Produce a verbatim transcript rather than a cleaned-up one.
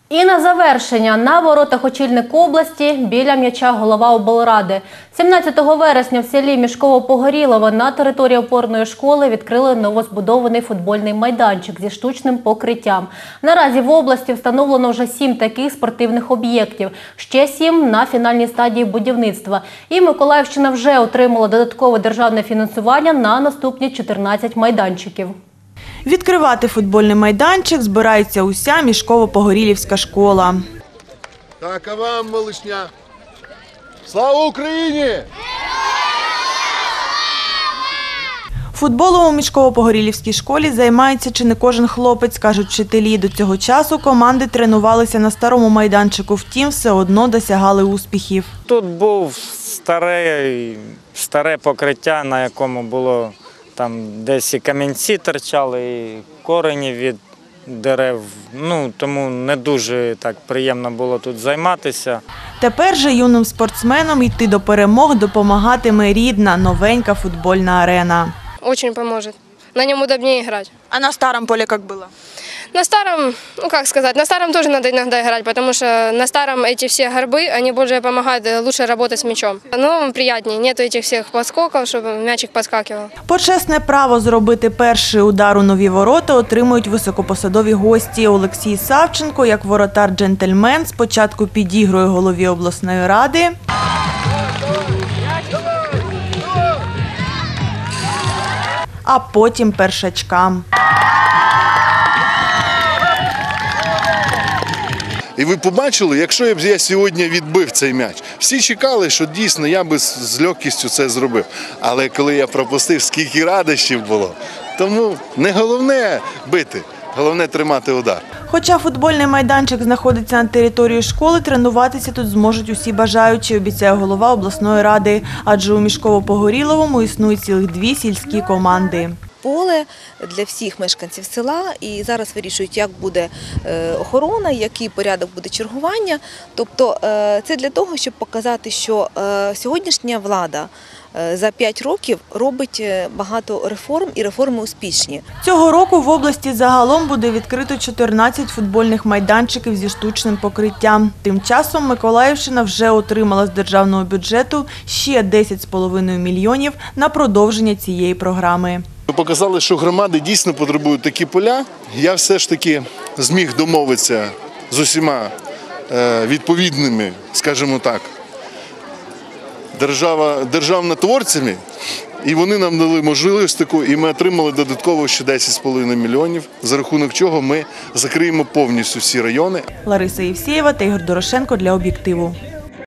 І на завершення, на воротах очільник області, біля м'яча голова облради. сімнадцятого вересня в селі Мішково-Погорілове на території опорної школи відкрили новозбудований футбольний майданчик зі штучним покриттям. Наразі в області встановлено вже сім таких спортивних об'єктів, ще сім на фінальній стадії будівництва. І Миколаївщина вже отримала додаткове державне фінансування на наступні чотирнадцять майданчиків. Відкривати футбольний майданчик збирається уся Мішково-Погорілівська школа. Так, а вам, малишня, слава Україні! Футболом у Мішково-Погорілівській школі займається чи не кожен хлопець, кажуть вчителі. До цього часу команди тренувалися на старому майданчику, втім все одно досягали успіхів. Тут був старе, старе покриття, на якому було там десь і камінці торчали, і корені від дерев. Ну, тому не дуже так приємно було тут займатися. Тепер же юним спортсменам йти до перемог допомагатиме рідна, новенька футбольна арена. Очень поможет. На нем удобнее играть. А на старом поле как было? На старом, ну как сказать, на старом тоже надо иногда играть, потому что на старом эти все горбы, они больше помогают лучше работать с мячом. Но приятнее, нету этих всех подскоков, чтобы мячик подскакивал. Почесне право зробити перший удар у нові ворота отримують високопосадові гості. Олексій Савченко, як воротар-джентльмен, спочатку підігрує голові обласної ради, а потім першачкам. І ви побачили, якщо б я сьогодні відбив цей м'яч, всі чекали, що дійсно я би з легкістю це зробив. Але коли я пропустив, скільки радощів було, тому не головне бити, головне тримати удар. Хоча футбольний майданчик знаходиться на території школи, тренуватися тут зможуть усі бажаючі, обіцяє голова обласної ради. Адже у Мішково-Погоріловому існують цілих дві сільські команди. Поле для всіх мешканців села, і зараз вирішують, як буде охорона, який порядок буде чергування. Тобто це для того, щоб показати, що сьогоднішня влада за п'ять років робить багато реформ, і реформи успішні. Цього року в області загалом буде відкрито чотирнадцять футбольних майданчиків зі штучним покриттям. Тим часом Миколаївщина вже отримала з державного бюджету ще десять з половиною мільйонів на продовження цієї програми. Ви показали, що громади дійсно потребують такі поля. Я все ж таки зміг домовитися з усіма відповідними, скажімо так, держава, державнотворцями, і вони нам дали можливість таку, і ми отримали додатково ще десять з половиною мільйонів, за рахунок чого ми закриємо повністю всі райони. Лариса Євсєєва та Ігор Дорошенко для «Об'єктиву».